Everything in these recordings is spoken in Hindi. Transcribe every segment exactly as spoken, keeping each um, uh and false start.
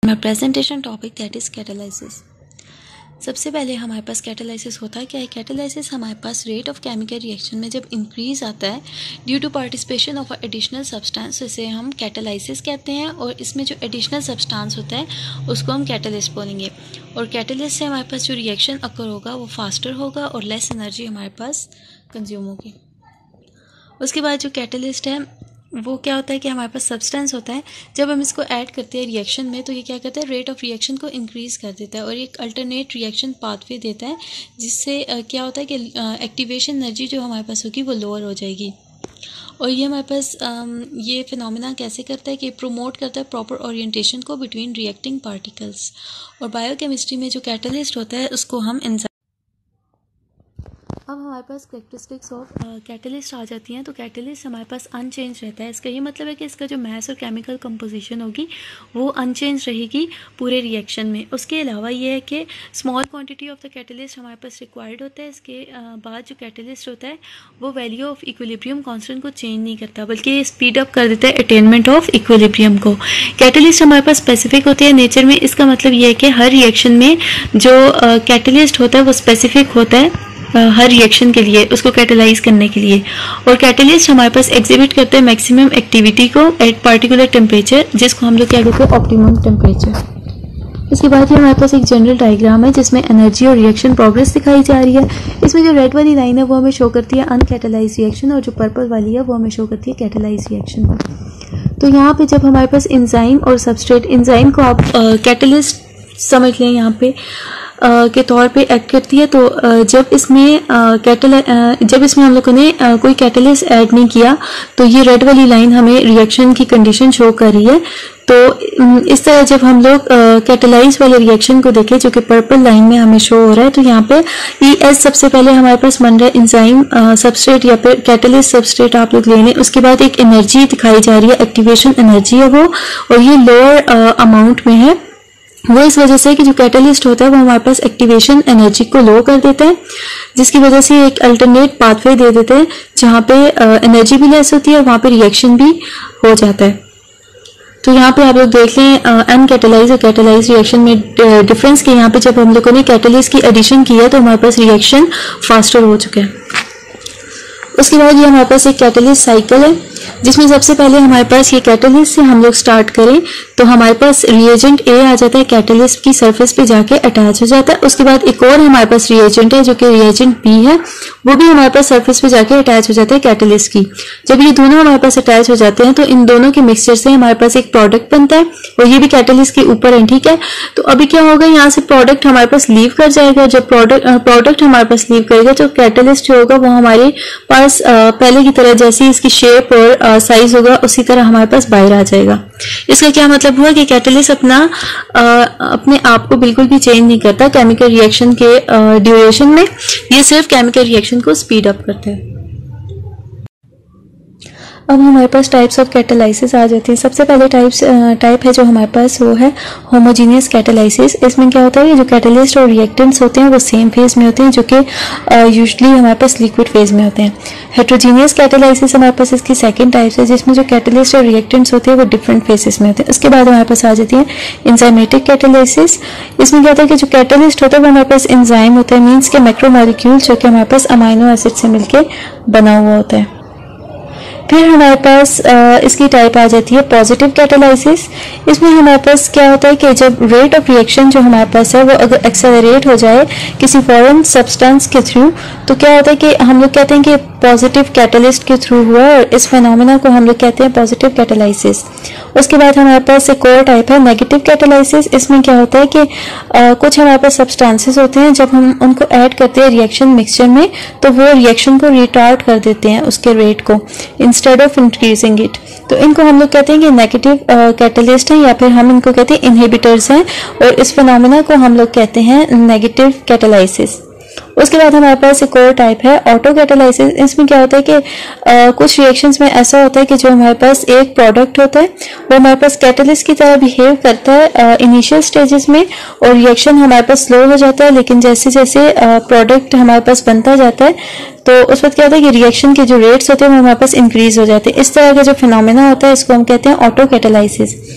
My presentation topic that is catalysis. सबसे पहले हमारे पास कैटालाइसिस होता है क्या है। कैटालाइसिस हमारे पास रेट ऑफ केमिकल रिएक्शन में जब इंक्रीज आता है due to participation of additional substance, इसे हम कैटालाइसिस कहते हैं। और इसमें जो एडिशनल सब्सटेंस होता है उसको हम कैटलिस्ट बोलेंगे। और कैटलिस्ट से हमारे पास जो रिएक्शन अकर होगा वो फास्टर होगा और लेस एनर्जी हमारे पास कंज्यूम होगी। उसके बाद जो कैटलिस्ट है वो क्या होता है कि हमारे पास सब्सटेंस होता है, जब हम इसको ऐड करते हैं रिएक्शन में तो ये क्या करता है, रेट ऑफ रिएक्शन को इंक्रीज़ कर देता है और एक अल्टरनेट रिएक्शन पाथवे देता है, जिससे क्या होता है कि एक्टिवेशन एनर्जी जो हमारे पास होगी वो लोअर हो जाएगी। और ये हमारे पास ये फिनोमेना कैसे करता है कि प्रोमोट करता है प्रॉपर ओरिएंटेशन को बिटवीन रिएक्टिंग पार्टिकल्स। और बायोकेमिस्ट्री में जो कैटलिस्ट होता है उसको हम एंजाइम। अब हमारे पास कैरेक्टरिस्टिक्स ऑफ कैटलिस्ट आ जाती हैं। तो कैटलिस्ट हमारे पास अनचेंज रहता है। इसका ये मतलब है कि इसका जो मैस और केमिकल कंपोजिशन होगी वो अनचेंज रहेगी पूरे रिएक्शन में। उसके अलावा ये है कि small quantity of the catalyst हमारे पास रिक्वायर्ड होता है। इसके बाद जो कैटलिस्ट होता है वो वैल्यू ऑफ इक्विलिब्रियम कांस्टेंट को चेंज नहीं करता, बल्कि स्पीड अप कर देता है अटेनमेंट ऑफ इक्विलिब्रियम को। कैटलिस्ट हमारे पास स्पेसिफिक होती है नेचर में। इसका मतलब ये है कि हर रिएक्शन में जो कैटलिस्ट होता है वो स्पेसिफिक होता है हर रिएक्शन के लिए, उसको कैटलाइज करने के लिए। और कैटलिस्ट हमारे पास एग्जिबिट करते हैं मैक्सिमम एक्टिविटी को एट पार्टिकुलर टेम्परेचर, जिसको हम लोग क्या कहते हैं ऑप्टिमम टेम्परेचर। इसके बाद ये हमारे पास एक जनरल डायग्राम है जिसमें एनर्जी और रिएक्शन प्रोग्रेस दिखाई जा रही है। इसमें जो रेड वाली लाइन है वो हमें शो करती है अनकैटलाइज रिएक्शन और जो पर्पल वाली है वो हमें शो करती है कैटलाइज रिएक्शन को। तो यहाँ पे जब हमारे पास एंजाइम और सबस्ट्रेट, एंजाइम को आप कैटलिस्ट समझ लें यहाँ पे Uh, के तौर पे एक्ट करती है। तो uh, जब इसमें कैटल uh, uh, जब इसमें हम लोगों ने uh, कोई कैटलिस्ट ऐड नहीं किया तो ये रेड वाली लाइन हमें रिएक्शन की कंडीशन शो कर रही है। तो um, इस तरह जब हम लोग कैटलाइज uh, वाले रिएक्शन को देखें जो कि पर्पल लाइन में हमें शो हो रहा है, तो यहाँ पे ई एस सबसे पहले हमारे पास बन रहा है एंजाइम सबस्ट्रेट या फिर कैटलिस्ट सबस्ट्रेट आप लोग ले लें। उसके बाद एक एनर्जी दिखाई जा रही है, एक्टिवेशन एनर्जी है वो, और ये लोअर अमाउंट में है। वो इस वजह से कि जो कैटलिस्ट होता है वो हमारे पास एक्टिवेशन एनर्जी को लो कर देता है, जिसकी वजह से एक अल्टरनेट पाथवे दे देते हैं जहाँ पे एनर्जी भी लेस होती है और वहाँ पे रिएक्शन भी हो जाता है। तो यहाँ पे आप लोग देख लें अनकैटलाइज और कैटलाइज रिएक्शन में डिफरेंस के यहाँ पे जब हम लोगों ने कैटलिस्ट की एडिशन की है तो हमारे पास रिएक्शन फास्टर हो चुका है। उसके बाद ये हमारे पास एक कैटलिस्ट साइकिल है जिसमें सबसे पहले हमारे पास ये कैटलिस्ट से हम लोग स्टार्ट करें तो हमारे पास रिएजेंट ए आ जाता है, कैटलिस्ट की सरफेस पे जाके अटैच हो जाता है। उसके बाद एक और हमारे पास रिएजेंट है जो कि रिएजेंट बी है, वो भी हमारे पास सरफेस पे जाके अटैच हो जाता है कैटलिस्ट की। जब ये दोनों हमारे पास अटैच हो जाते हैं तो इन दोनों के मिक्सचर से हमारे पास एक प्रोडक्ट बनता है और ये भी कैटलिस्ट के ऊपर है, ठीक है। तो अभी क्या होगा, यहाँ से प्रोडक्ट हमारे पास लीव कर जाएगा। जब प्रोडक्ट प्रोडक्ट हमारे पास लीव करेगा तो कैटलिस्ट जो होगा वो हमारे पास पहले की तरह जैसी इसकी शेप और साइज होगा उसी तरह हमारे पास बाहर आ जाएगा। इसका क्या मतलब हुआ कि कैटलिस्ट अपना आ, अपने आप को बिल्कुल भी चेंज नहीं करता केमिकल रिएक्शन के ड्यूरेशन में, ये सिर्फ केमिकल रिएक्शन को स्पीड अप करता है। अब हमारे पास टाइप्स ऑफ कैटलाइसिस आ जाती है। सबसे पहले टाइप्स टाइप है जो हमारे पास वो है होमोजीनियस कैटलाइसिस। इसमें क्या होता है कि जो कैटलिस्ट और रिएक्टेंट्स होते हैं वो सेम फेज में होते हैं, जो कि यूजुअली हमारे पास लिक्विड फेज में होते हैं। हेट्रोजीनियस कैटलाइसिस हमारे पास इसकी सेकंड टाइप है जिसमें जो कैटलिस्ट और रिएक्टेंट्स होते हैं वो डिफरेंट फेजेस में होते हैं। उसके बाद हमारे पास आ जाती है एंजाइमेटिक कैटलाइसिस। इसमें क्या होता है कि जो कैटलिस्ट होता है वो हमारे पास एंजाइम होता है, मीन्स के मैक्रोमोलिक्यूल जो कि हमारे पास अमाइनो एसिड से मिलकर बना हुआ होता है। फिर हमारे पास आ, इसकी टाइप आ जाती है पॉजिटिव कैटलाइसिस। इसमें हमारे पास क्या होता है कि जब रेट ऑफ रिएक्शन जो हमारे पास है वो अगर एक्सेलरेट हो जाए किसी फॉरेन सब्सटेंस के थ्रू, तो क्या होता है कि हम लोग कहते हैं कि पॉजिटिव कैटलिस्ट के थ्रू हुआ और इस फिनोमेना को हम लोग कहते हैं पॉजिटिव कैटलाइसिस। उसके बाद हमारे पास एक और टाइप है नेगेटिव कैटलाइसिस। इसमें क्या होता है कि आ, कुछ हमारे पास सब्सटेंसेस होते हैं, जब हम उनको ऐड करते हैं रिएक्शन मिक्सचर में तो वो रिएक्शन को रिटार्ड कर देते हैं उसके रेट को इंस्टेड ऑफ इंक्रीजिंग इट। तो इनको हम लोग कहते हैं कि नेगेटिव कैटलिस्ट हैं या फिर हम इनको कहते हैं इनहिबिटर्स हैं, और इस फिनोमेना को हम लोग कहते हैं नेगेटिव कैटलाइसिस। उसके बाद हमारे पास एक और टाइप है ऑटो कैटलाइसिस। इसमें क्या होता है कि आ, कुछ रिएक्शंस में ऐसा होता है कि जो हमारे पास एक प्रोडक्ट होता है वो हमारे पास कैटलिस्ट की तरह बिहेव करता है इनिशियल स्टेजेस में, और रिएक्शन हमारे पास स्लो हो जाता है, लेकिन जैसे जैसे प्रोडक्ट हमारे पास बनता जाता है तो उस वक्त क्या होता है कि रिएक्शन के जो रेट्स होते हैं वो हमारे पास इंक्रीज हो जाते हैं। इस तरह का जो फिनोमेना होता है इसको हम कहते हैं ऑटो कैटलाइसिस।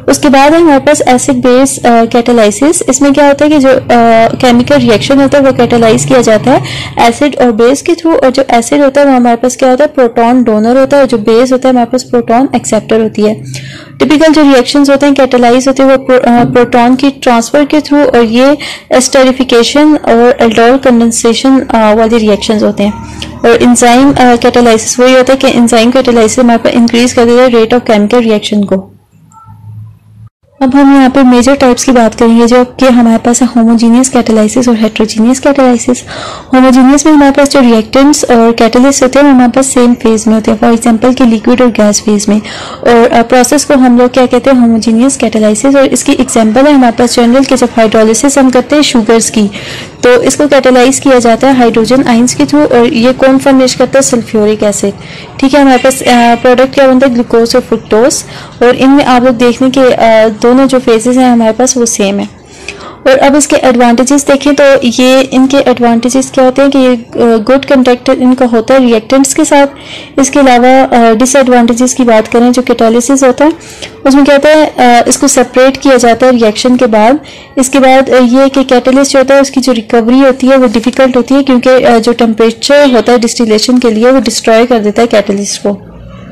उसके बाद है हमारे पास एसिड बेस कैटालाइसिस। इसमें क्या होता है कि जो केमिकल रिएक्शन होता है वो कैटालाइज किया जाता है एसिड और बेस के थ्रू, और जो एसिड होता है वो हमारे पास क्या होता है, प्रोटॉन डोनर होता है, और जो बेस होता है हमारे पास प्रोटॉन एक्सेप्टर होती है। टिपिकल जो रिएक्शंस होते हैं कैटालाइज होते हैं वो प्रो, प्रोटॉन की ट्रांसफर के थ्रू, और ये एस्टरिफिकेशन और एल्डोल कंडेंसेशन वाले रिएक्शंस होते हैं। और एंजाइम कैटालाइसिस वही होता है कि एंजाइम कैटालाइसिस हमारे पास इंक्रीज कर देता है रेट ऑफ केमिकल रिएक्शन को। अब हम यहाँ पे मेजर टाइप्स की बात करेंगे जो कि हमारे पास है होमोजीनियस कैटालाइसिस और हेट्रोजीनियस कैटालाइसिस। होमोजीनियस में हमारे पास जो रिएक्टेंट्स और कैटालिस्ट होते हैं वो हमारे पास सेम फेज में होते हैं, फॉर एग्जांपल कि लिक्विड और गैस फेज में, और प्रोसेस को हम लोग क्या कहते हैं, होमोजीनियस कैटालाइसिस। और इसकी एग्जाम्पल है हमारे पास जनरल के जब हाइड्रोलिसिस हम करते हैं शुगर्स की, तो इसको कैटालाइज किया जाता है हाइड्रोजन आइंस के थ्रू, और ये कौन फर्निश करता है, सल्फ्यूरिक एसिड। ठीक है, हमारे पास प्रोडक्ट क्या बनता है, ग्लूकोज और फ्रुक्टोज, और इनमें आप लोग देखने के दोनों जो फेजेस हैं हमारे पास वो सेम है। और अब इसके एडवांटेजेस देखें तो ये इनके एडवांटेजेस क्या होते हैं कि ये गुड कंटेक्ट इनका होता है रिएक्टेंट्स के साथ। इसके अलावा डिसएडवांटेजेस की बात करें जो कैटालिसिस होता है उसमें क्या होता है, इसको सेपरेट किया जाता है रिएक्शन के बाद। इसके बाद ये कि कैटालिस्ट जो होता है उसकी जो रिकवरी होती है वो डिफिकल्ट होती है, क्योंकि जो टेम्परेचर होता है डिस्टिलेशन के लिए वो डिस्ट्रॉय कर देता है कैटालिस्ट को।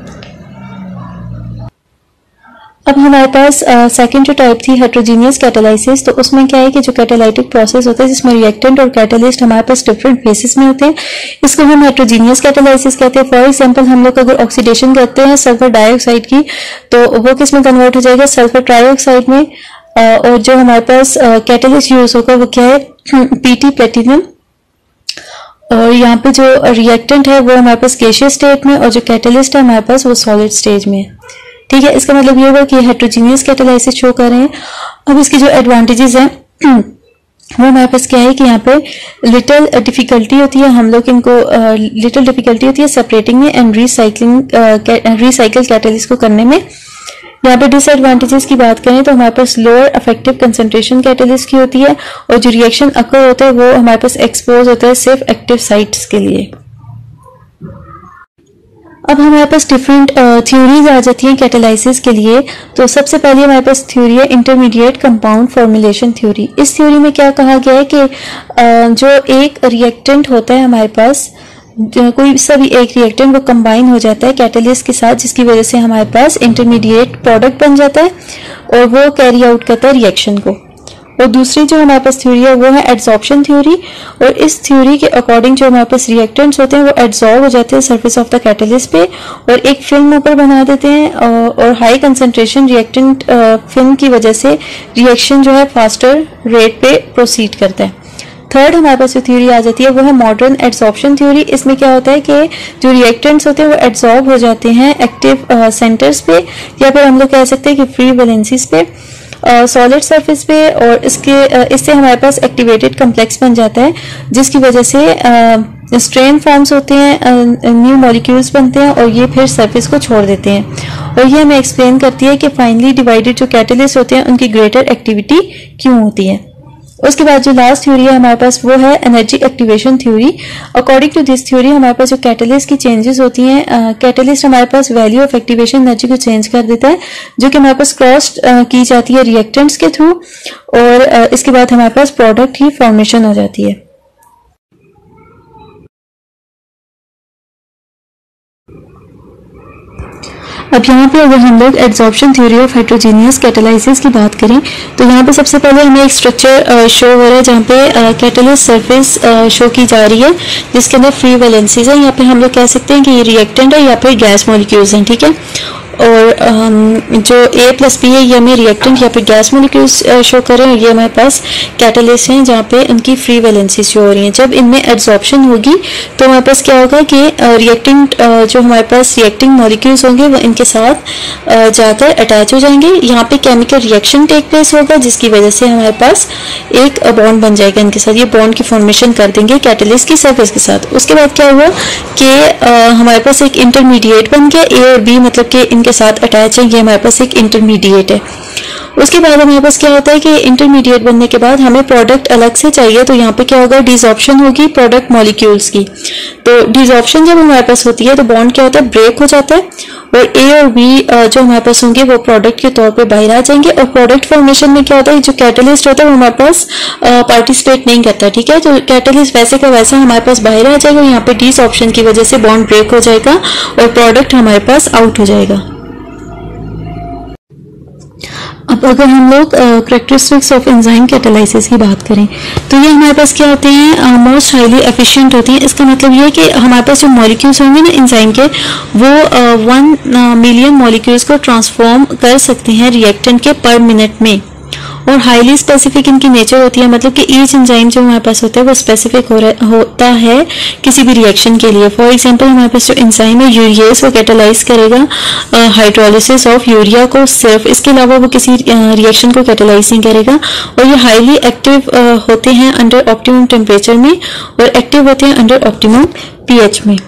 अब हमारे पास सेकंड जो टाइप थी हेट्रोजीनियस कैटालाइसिस, तो उसमें क्या है कि जो कैटालाइटिक प्रोसेस होता है जिसमें रिएक्टेंट और कैटालिस्ट हमारे पास डिफरेंट फेसेस में होते हैं, इसको हम हेट्रोजीनियस कैटालाइसिस कहते हैं। फॉर एग्जांपल हम लोग अगर ऑक्सीडेशन करते हैं सल्फर डाइऑक्साइड की, तो वो किस में कन्वर्ट हो जाएगा, सल्फर ट्राइऑक्साइड में। और जो हमारे पास कैटालिस्ट यूज होगा वो क्या है, पीटी प्लेटिनम। और यहाँ पे जो रिएक्टेंट है वो हमारे पास गैसियस स्टेट में, और जो कैटालिस्ट है हमारे पास वो सॉलिड स्टेज में। ठीक है, इसका मतलब ये होगा कि हेट्रोजीनियस कैटालाइसिस शो कर रहे हैं। अब इसकी जो एडवांटेजेस हैं वो हमारे पास क्या है कि यहाँ पे लिटिल डिफिकल्टी होती है, हम लोग इनको लिटिल डिफिकल्टी होती है सेपरेटिंग में एंड रीसाइक्लिंग रीसाइकल कैटालिस्ट को करने में। यहाँ पे डिसएडवांटेजेस की बात करें तो हमारे पास लोअर इफेक्टिव कंसंट्रेशन कैटालिस्ट की होती है, और जो रिएक्शन अकर होता है वो हमारे पास एक्सपोज होता है सिर्फ एक्टिव साइट्स के लिए। अब हमारे पास डिफरेंट थ्योरीज आ जाती हैं कैटालाइसिस के लिए। तो सबसे पहले हमारे पास थ्योरी है इंटरमीडिएट कंपाउंड फॉर्मुलेशन थ्योरी। इस थ्योरी में क्या कहा गया है कि uh, जो एक रिएक्टेंट होता है हमारे पास, कोई सा भी एक रिएक्टेंट वो कंबाइन हो जाता है कैटालिस्ट के साथ, जिसकी वजह से हमारे पास इंटरमीडिएट प्रोडक्ट बन जाता है और वो कैरी आउट करता है रिएक्शन को। और दूसरी जो हमारे पास थ्योरी है वो है एड्सॉर्प्शन थ्योरी, और इस थ्योरी के अकॉर्डिंग जो हमारे पास रिएक्टेंट्स होते हैं वो एड्सॉर्ब हो जाते हैं सरफेस ऑफ द कैटालिस्ट पे और एक फिल्म ऊपर बना देते हैं, और हाई कंसंट्रेशन रिएक्टेंट फिल्म की वजह से रिएक्शन जो है फास्टर रेट पे प्रोसीड करता है। थर्ड हमारे पास जो थ्योरी आ जाती है वो है मॉडर्न एड्सॉर्प्शन थ्योरी। इसमें क्या होता है कि जो रिएक्टेंट्स होते हैं वो एड्सॉर्ब हो जाते हैं एक्टिव सेंटर्स पे, या फिर हम लोग कह सकते हैं कि फ्री वैलेंसीज पे, सॉलिड सरफेस पे, और इसके uh, इससे हमारे पास एक्टिवेटेड कम्प्लेक्स बन जाता है, जिसकी वजह से स्ट्रेन uh, फॉर्म्स होते हैं, न्यू uh, मॉलिक्यूल्स बनते हैं, और ये फिर सरफेस को छोड़ देते हैं। और ये हमें एक्सप्लेन करती है कि फाइनली डिवाइडेड जो कैटालिस्ट होते हैं उनकी ग्रेटर एक्टिविटी क्यों होती है। उसके बाद जो लास्ट थ्योरी है हमारे पास वो है energy activation theory. According to this theory हमारे पास जो कैटालिस्ट की चेंजेस होती हैं, कैटालिस्ट uh, हमारे पास वैल्यू ऑफ एक्टिवेशन एनर्जी को चेंज कर देता है, जो कि हमारे पास क्रॉस uh, की जाती है रिएक्टेंट्स के थ्रू, और uh, इसके बाद हमारे पास प्रोडक्ट की फॉर्मेशन हो जाती है। अब यहाँ पे अगर हम लोग adsorption theory of heterogeneous catalysis की बात करें तो यहाँ पे सबसे पहले हमें एक स्ट्रक्चर शो हो रहा है जहाँ पे कैटालिस्ट सरफेस शो की जा रही है, जिसके अंदर फ्री वैलेंसीज है। यहाँ पे हम लोग कह सकते हैं कि ये रिएक्टेंट है या फिर गैस मॉलिक्यूल्स हैं, ठीक है। और जो A प्लस बी है ये हमें रिएक्टेंट या फिर गैस मॉलिक्यूल्स शो कर रहे हैं, ये हमारे पास कैटालिस्ट हैं जहाँ पे उनकी फ्री वैलेंसी शो हो रही है। जब इनमें एड्सॉर्प्शन होगी तो हमारे पास क्या होगा कि रिएक्टेंट जो हमारे पास रिएक्टिंग मॉलिक्यूल्स होंगे वो इनके साथ जाकर अटैच हो जाएंगे। यहाँ पे केमिकल रिएक्शन टेक प्लेस होगा, जिसकी वजह से हमारे पास एक बॉन्ड बन जाएगा इनके साथ। ये बॉन्ड की फॉर्मेशन कर देंगे कैटालिस्ट की सरफेस के साथ। उसके बाद क्या हुआ कि हमारे पास एक इंटरमीडिएट बन गया, ए और बी मतलब कि इनके साथ अटैच है, ये हमारे पास एक इंटरमीडिएट है। उसके बाद हमारे पास क्या होता है कि इंटरमीडिएट बनने के बाद हमें प्रोडक्ट अलग से चाहिए, तो यहाँ पे क्या होगा, डिसऑप्शन होगी प्रोडक्ट मॉलिक्यूल्स की। तो डिसऑप्शन जब हमारे पास होती है तो बॉन्ड क्या होता है, ब्रेक हो जाता है, और ए और बी जो हमारे पास होंगे वो प्रोडक्ट के तौर पे बाहर आ जाएंगे। और प्रोडक्ट फॉर्मेशन में क्या होता है, जो कैटलिस्ट होता है वो हमारे पास पार्टिसिपेट नहीं करता, ठीक है। तो कैटलिस्ट वैसे का वैसा हमारे पास बाहर आ जाएगा, यहाँ पे डिसऑप्शन की वजह से बॉन्ड ब्रेक हो जाएगा और प्रोडक्ट हमारे पास आउट हो जाएगा। अब अगर हम लोग कैरेक्टरिस्टिक्स ऑफ एंजाइम कैटालाइसिस की बात करें तो ये हमारे पास क्या होते हैं, मोस्ट हाईली एफिशिएंट होती हैं। इसका मतलब ये है कि हमारे पास जो मॉलिक्यूल्स होंगे ना एंजाइम के, वो वन मिलियन मॉलिक्यूल्स को ट्रांसफॉर्म कर सकते हैं रिएक्टेंट के पर मिनट में, और हाईली स्पेसिफिक इनकी नेचर होती है, मतलब कि ईच एंजाइम जो हमारे पास होता है वो स्पेसिफिक हो होता है किसी भी रिएक्शन के लिए। फॉर एग्जांपल हमारे पास जो एंजाइम है यूरियस, वो कैटालाइज करेगा हाइड्रोलिसिस ऑफ यूरिया को सिर्फ, इसके अलावा वो किसी रिएक्शन को कैटालाइज नहीं करेगा। और ये हाईली एक्टिव होते हैं अंडर ऑप्टिमम टेम्परेचर में, और एक्टिव होते हैं अंडर ऑप्टिमम पीएच में।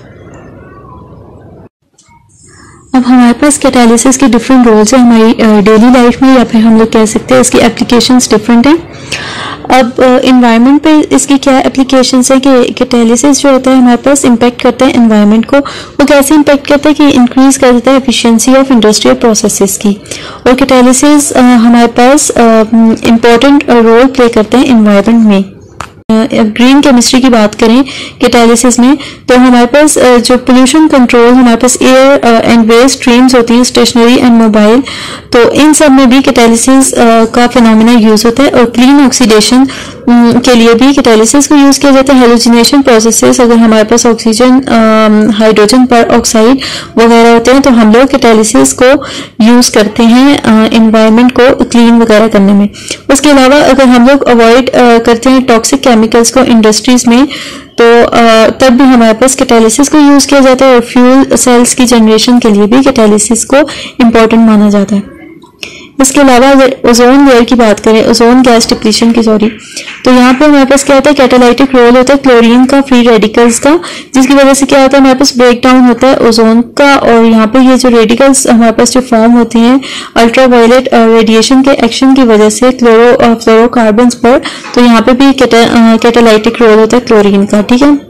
अब हमारे पास कैटालिसिस के डिफरेंट रोल्स हैं हमारी डेली लाइफ में, या फिर हम लोग कह सकते हैं इसकी एप्लीकेशंस डिफरेंट हैं। अब एनवायरनमेंट पे इसकी क्या एप्लीकेशंस है कि कैटालिसिस जो होता है हमारे पास इम्पैक्ट करता है एनवायरनमेंट को। वो कैसे इम्पैक्ट करता है कि इंक्रीज कर देता है एफिशिएंसी ऑफ इंडस्ट्रियल प्रोसेसेस की। और कैटालिसिस हमारे पास इम्पोर्टेंट रोल प्ले करते हैं एनवायरनमेंट में। ग्रीन केमिस्ट्री की बात करें कैटालिसिस में, तो हमारे पास जो पोल्यूशन कंट्रोल, हमारे पास एयर एंड वेस्ट स्ट्रीम्स होती हैं, स्टेशनरी एंड मोबाइल, तो इन सब में भी कैटालिसिस का फिनोमेना यूज होता है। और क्लीन ऑक्सीडेशन के लिए भी कैटालिसिस को यूज किया जाता है। हेलोजिनेशन प्रोसेसेस, अगर हमारे पास ऑक्सीजन, हाइड्रोजन पर ऑक्साइड वगैरह होते हैं तो हम लोग कैटालिसिस को यूज करते हैं एनवायरनमेंट को क्लीन वगैरह करने में। उसके अलावा अगर हम लोग अवॉइड करते हैं टॉक्सिक केमिकल्स को इंडस्ट्रीज में, तो तब भी हमारे पास कैटालिसिस को यूज किया जाता है। और फ्यूल सेल्स की जनरेशन के लिए भी कैटालिसिस को इम्पोर्टेंट माना जाता है। इसके अलावा अगर ओजोन लेयर की बात करें, ओजोन गैस डिप्लीशन की, सॉरी, तो यहाँ पे हमारे पास क्या होता है, कैटालाइटिक रोल होता है क्लोरीन का, फ्री रेडिकल्स का, जिसकी वजह से क्या होता है हमारे पास ब्रेक डाउन होता है ओजोन का। और यहाँ पे ये जो रेडिकल्स हमारे पास जो फॉर्म होती हैं अल्ट्रावायलेट रेडिएशन के एक्शन की वजह से क्लोरो फ्लोरोकार्बन्स पर, तो यहाँ पे भी कैटालाइटिक रोल होता है क्लोरीन का, ठीक है।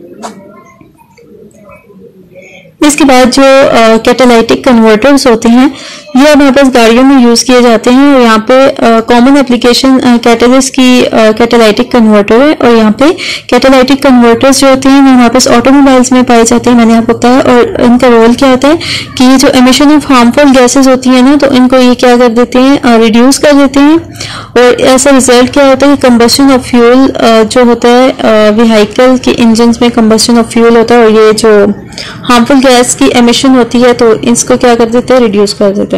इसके बाद जो कैटालाइटिक कन्वर्टर्स होते हैं ये हमारे पास गाड़ियों में यूज किए जाते हैं। और यहाँ पे कॉमन एप्लीकेशन कैटालिस्ट की कैटालाइटिक कन्वर्टर है। और यहाँ पे कैटालाइटिक कन्वर्टर्स जो होते हैं वो हमारे पास ऑटोमोबाइल्स में पाए जाते हैं, मैंने आपको बताया। और इनका रोल क्या होता है कि ये जो एमिशन ऑफ हार्मफुल गैसेज होती है ना, तो इनको ये क्या कर देते हैं, रिड्यूस कर देते हैं। और ऐसा रिजल्ट क्या होता है कि कंबस्शन ऑफ फ्यूल जो होता है व्हीकल के इंजन में कंबस्शन ऑफ फ्यूल होता है, और ये जो हार्मफुल गैस की एमिशन होती है तो इसको क्या कर देते हैं, रिड्यूस कर देते हैं।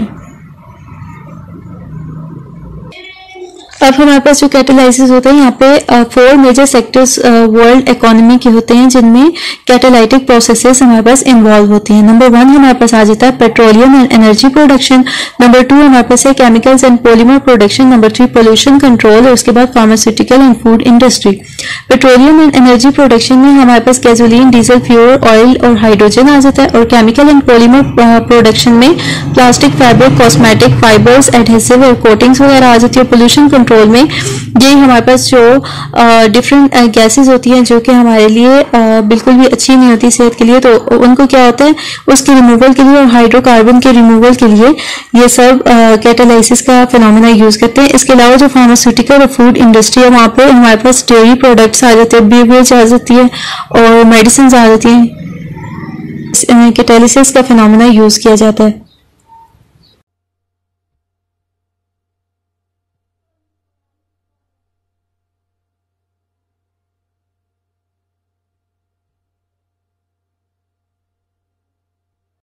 अब हमारे पास जो कैटालाइसिस होता है यहाँ पे four major sectors world economy के होते हैं जिनमें कैटालाइटिक प्रोसेसेस हमारे पास इन्वॉल्व होती हैं। नंबर वन हमारे पास आ जाता है petroleum and energy production. Number two हमारे पास है chemicals and polymer production. Number three pollution control, और उसके बाद pharmaceutical and food industry. Petroleum and energy production में हमारे पास गैसोलीन, डीजल, फ्यूल ऑयल और हाइड्रोजन आ जाता है। और केमिकल एंड पॉलीमर प्रोडक्शन में plastic, fibre, cosmetic, fibres, adhesive और कोटिंग्स वगैरह आ जाती है। पोल्यूशन कंट्रोल में ये हमारे पास जो डिफरेंट गैसेस होती हैं जो कि हमारे लिए uh, बिल्कुल भी अच्छी नहीं होती सेहत के लिए, तो उनको क्या होता है उसके रिमूवल के लिए और हाइड्रोकार्बन के रिमूवल के लिए ये सब कैटालाइसिस uh, का फिनोमेना यूज करते हैं। इसके अलावा जो फार्मास्यूटिकल और फूड इंडस्ट्री है वहाँ पे हमारे पास डेयरी प्रोडक्ट्स आ जाते हैं, बेवरेज आ जाती है और मेडिसिन आ जाती हैं। कैटालिसिस का फिनोमेना यूज किया जाता है।